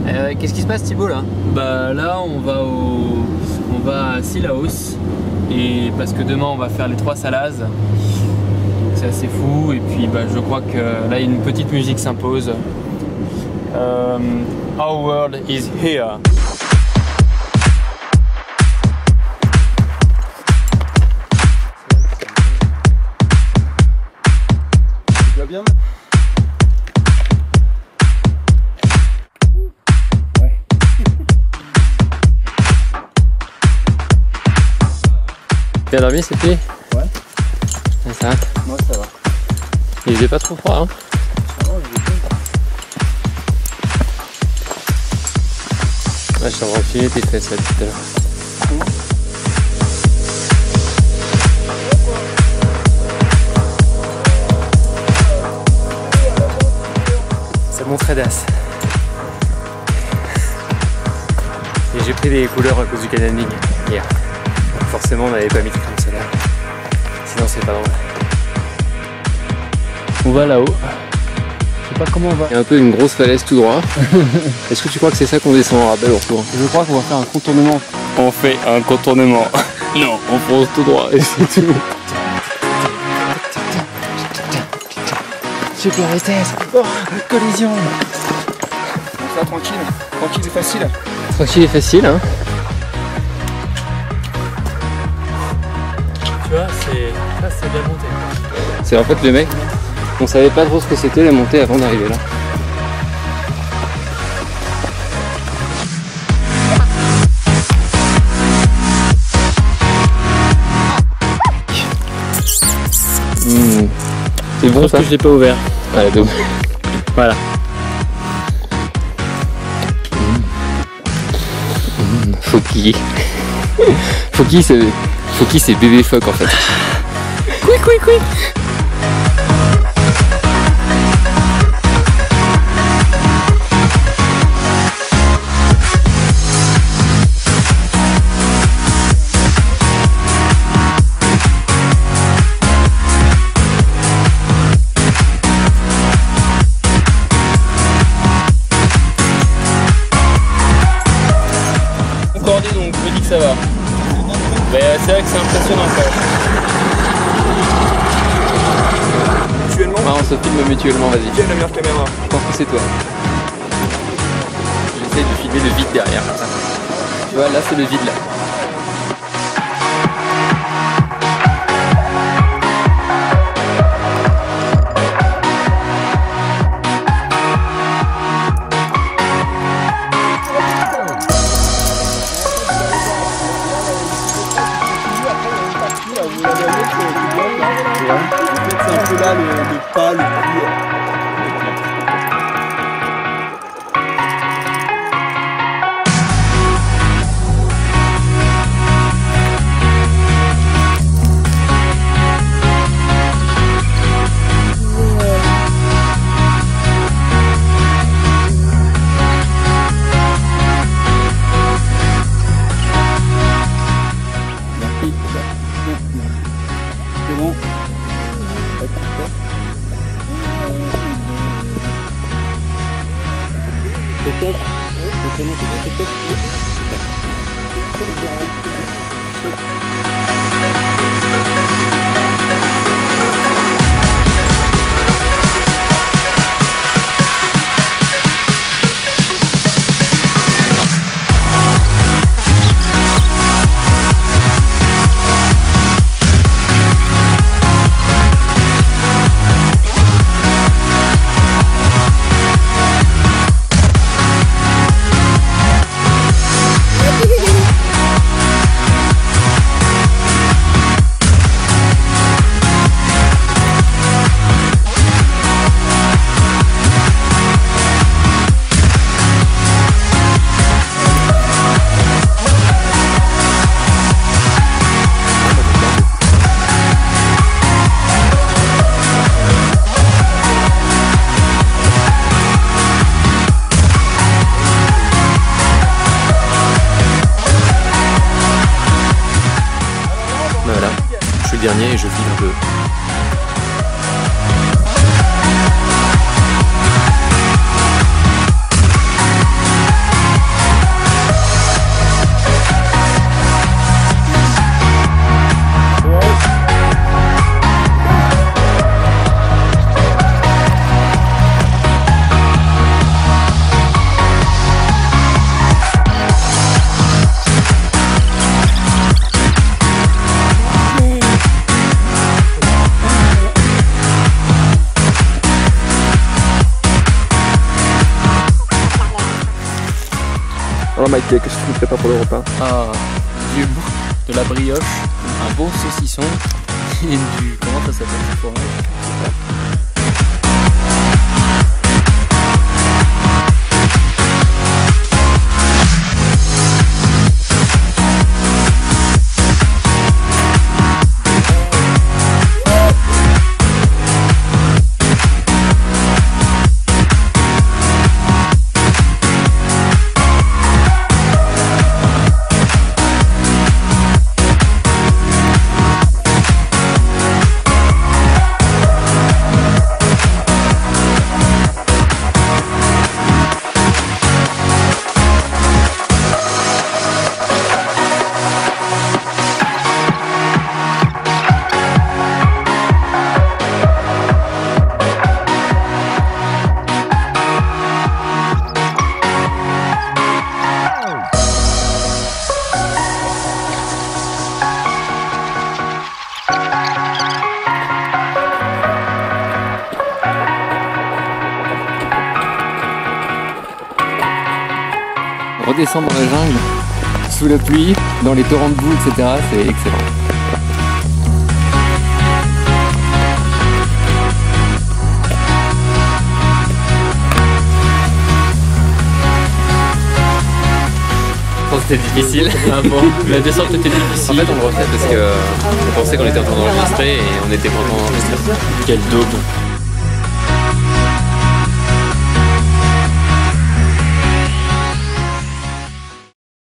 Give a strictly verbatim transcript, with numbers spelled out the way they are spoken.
Euh, Qu'est-ce qui se passe Thibaut là? Bah là on va au on va à Sillaos et parce que demain on va faire les trois Salazes. C'est assez fou et puis bah, je crois que là une petite musique s'impose. Um, our world is here. Tu vas bien? Ouais. Bien dormi Sophie? Ouais. Ça va? Moi ça va. Il faisait pas trop froid hein? Non, je vais bien. Ouais, je t'en enfiler tes fesses là tout à l'heure. Comment? C'est mon Tredas. Et j'ai pris des couleurs à cause du Canyon League hier. Donc forcément on n'avait pas mis de crème solaire. Sinon c'est pas drôle. On va là-haut. Je sais pas comment on va. Il y a un peu une grosse falaise tout droit. Est-ce que tu crois que c'est ça qu'on descend en rappel au retour? Je crois qu'on va faire un contournement. On fait un contournement. Non, on fonce tout droit et c'est tout. Super vitesse. Oh, collision. On fait tranquille, tranquille et facile. Tranquille et facile hein. Tu vois c'est ça c'est bien monté. C'est en fait le mec, on savait pas trop ce que c'était la montée avant d'arriver là. Mmh. C'est bon ça? Que je l'ai pas ouvert. Ouais, donc. Voilà. Mmh. Foki. Foki c'est. Foki c'est bébé phoque en fait. Couic couic couic. Concordé donc, je me dis que ça va. Mais c'est vrai que c'est impressionnant quand même. Mutuellement, Ah, on se filme mutuellement, vas-y. qui a la meilleure caméra? Je pense que c'est toi. J'essaie de filmer le vide derrière comme ça. Tu vois, là c'est le vide là. C'est un peu là le, le pas le plus. C'est bon. Peut-être. Peut-être. Dernier et je file un peu. Alors Mike, qu'est-ce que tu nous prépares pour le repas? Ah, du bout de la brioche, un bon saucisson et du... comment ça s'appelle ce fromage? Redescendre dans la jungle, sous la pluie, dans les torrents de boue, et cetera, c'est excellent. C'était difficile. Ah bon, la descente était difficile. En fait, on le refait parce que on pensait qu'on était en train d'enregistrer et on était vraiment enregistré. Quelle daube.